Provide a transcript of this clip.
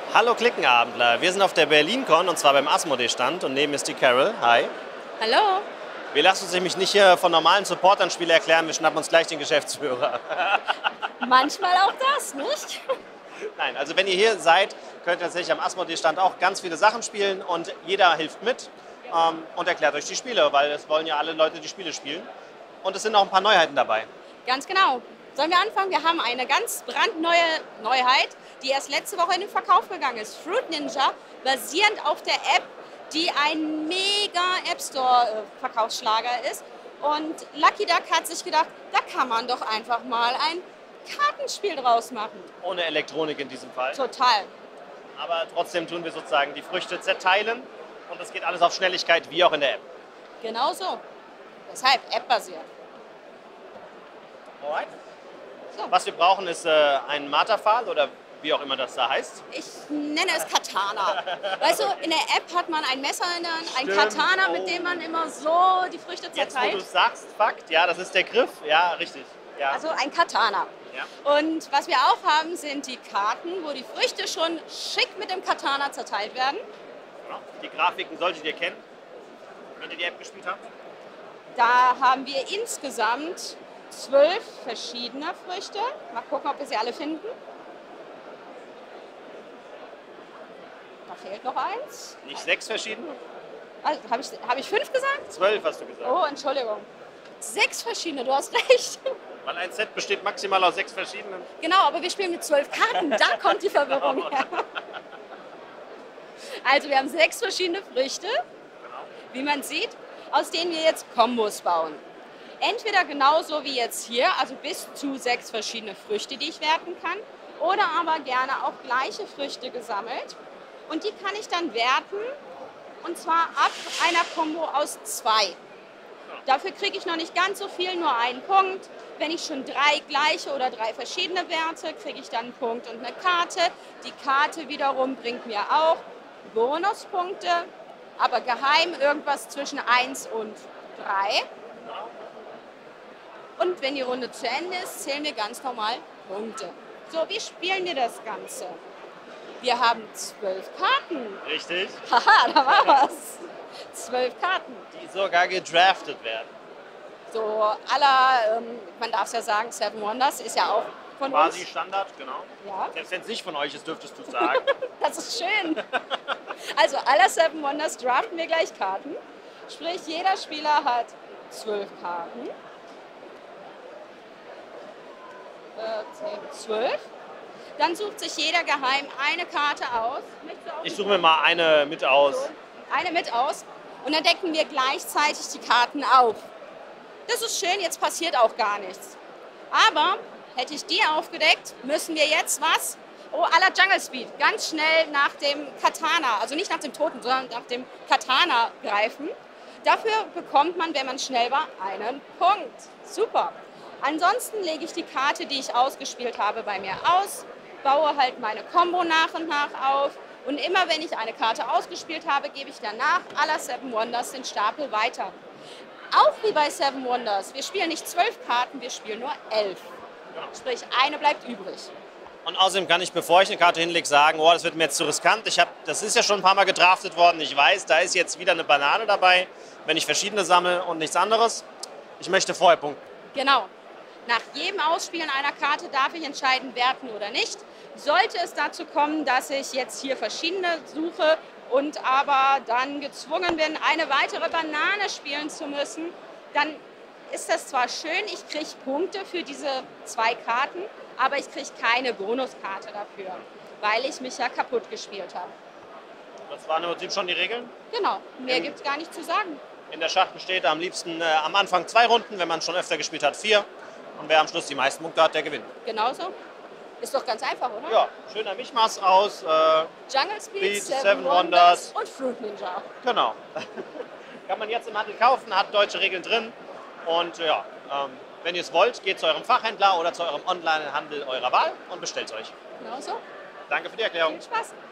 Hallo Klickenabendler, wir sind auf der BerlinCon und zwar beim Asmodee-Stand und neben ist die Carol. Hi. Hallo. Wir lassen uns nämlich nicht hier von normalen Supportern Spiele erklären, wir schnappen uns gleich den Geschäftsführer. Manchmal auch das, nicht? Nein, also wenn ihr hier seid, könnt ihr tatsächlich am Asmodee-Stand auch ganz viele Sachen spielen und jeder hilft mit und erklärt euch die Spiele, weil es wollen ja alle Leute die Spiele spielen. Und es sind auch ein paar Neuheiten dabei. Ganz genau. Sollen wir anfangen? Wir haben eine ganz brandneue Neuheit, die erst letzte Woche in den Verkauf gegangen ist. Fruit Ninja, basierend auf der App, die ein mega App Store Verkaufsschlager ist. Und Lucky Duck hat sich gedacht, da kann man doch einfach mal ein Kartenspiel draus machen. Ohne Elektronik in diesem Fall. Total. Aber trotzdem tun wir sozusagen die Früchte zerteilen und das geht alles auf Schnelligkeit, wie auch in der App. Genau so. Deshalb App-basiert. Alright. So. Was wir brauchen ist ein Matterpfahl oder wie auch immer das da heißt. Ich nenne es Katana. Weißt du, in der App hat man ein Messer in der Hand, ein Stimmt. Katana, mit dem man immer so die Früchte Jetzt, wo du zerteilt. es sagst, Fakt, ja, das ist der Griff. Ja, richtig. Ja. Also ein Katana. Ja. Und was wir auch haben, sind die Karten, wo die Früchte schon schick mit dem Katana zerteilt werden. Genau. Die Grafiken solltet ihr kennen, wenn ihr die App gespielt habt. Da haben wir insgesamt 12 verschiedene Früchte. Mal gucken, ob wir sie alle finden. Da fehlt noch eins. Nicht 6 verschiedene? Also, hab ich 5 gesagt? 12 hast du gesagt. Oh, Entschuldigung. 6 verschiedene, du hast recht. Weil ein Set besteht maximal aus 6 verschiedenen. Genau, aber wir spielen mit 12 Karten. Da kommt die Verwirrung her. Also wir haben 6 verschiedene Früchte, Genau. wie man sieht, aus denen wir jetzt Kombos bauen. Entweder genauso wie jetzt hier, also bis zu 6 verschiedene Früchte, die ich werten kann, oder aber gerne auch gleiche Früchte gesammelt. Und die kann ich dann werten, und zwar ab einer Kombo aus 2. Dafür kriege ich noch nicht ganz so viel, nur einen Punkt. Wenn ich schon 3 gleiche oder 3 verschiedene werte, kriege ich dann einen Punkt und eine Karte. Die Karte wiederum bringt mir auch Bonuspunkte, aber geheim irgendwas zwischen 1 und 3. Und wenn die Runde zu Ende ist, zählen wir ganz normal Punkte. So, wie spielen wir das Ganze? Wir haben 12 Karten. Richtig. Haha, da war was. 12 Karten. Die sogar gedraftet werden. So aller, man darf es ja sagen, Seven Wonders ist ja auch von Quasi uns. Standard, genau. Ja, Selbst wenn es nicht von euch ist, dürftest du sagen. das ist schön. Also aller Seven Wonders draften wir gleich Karten. Sprich, jeder Spieler hat 12 Karten. 10, 12. Dann sucht sich jeder geheim eine Karte aus. Ich suche mir mal eine mit aus. Eine mit aus. Und dann decken wir gleichzeitig die Karten auf. Das ist schön, jetzt passiert auch gar nichts. Aber hätte ich die aufgedeckt, müssen wir jetzt was? Oh, à la Jungle Speed. Ganz schnell nach dem Katana, also nicht nach dem Toten, sondern nach dem Katana greifen. Dafür bekommt man, wenn man schnell war, einen Punkt. Super. Ansonsten lege ich die Karte, die ich ausgespielt habe, bei mir aus, baue halt meine Combo nach und nach auf. Und immer wenn ich eine Karte ausgespielt habe, gebe ich danach à la Seven Wonders den Stapel weiter. Auch wie bei Seven Wonders. Wir spielen nicht 12 Karten, wir spielen nur 11. Sprich, eine bleibt übrig. Und außerdem kann ich, bevor ich eine Karte hinlege, sagen, oh, das wird mir jetzt zu riskant. Das ist ja schon ein paar Mal gedraftet worden. Ich weiß, da ist jetzt wieder eine Banane dabei, wenn ich verschiedene sammle und nichts anderes. Ich möchte vorher punkten. Genau. Nach jedem Ausspielen einer Karte darf ich entscheiden, werten oder nicht. Sollte es dazu kommen, dass ich jetzt hier verschiedene suche und aber dann gezwungen bin, eine weitere Banane spielen zu müssen, dann ist das zwar schön, ich kriege Punkte für diese 2 Karten, aber ich kriege keine Bonuskarte dafür, weil ich mich ja kaputt gespielt habe. Das waren im Prinzip schon die Regeln. Genau, mehr gibt es gar nicht zu sagen. In der Schachtel steht am liebsten am Anfang 2 Runden, wenn man schon öfter gespielt hat 4. Und wer am Schluss die meisten Punkte hat, der gewinnt. Genauso. Ist doch ganz einfach, oder? Ja, schöner Mischmasch aus Jungle Speed, Seven Wonders und Fruit Ninja. Genau. Kann man jetzt im Handel kaufen, hat deutsche Regeln drin. Und ja, wenn ihr es wollt, geht zu eurem Fachhändler oder zu eurem Online-Handel eurer Wahl und bestellt es euch. Genauso. Danke für die Erklärung. Viel Spaß.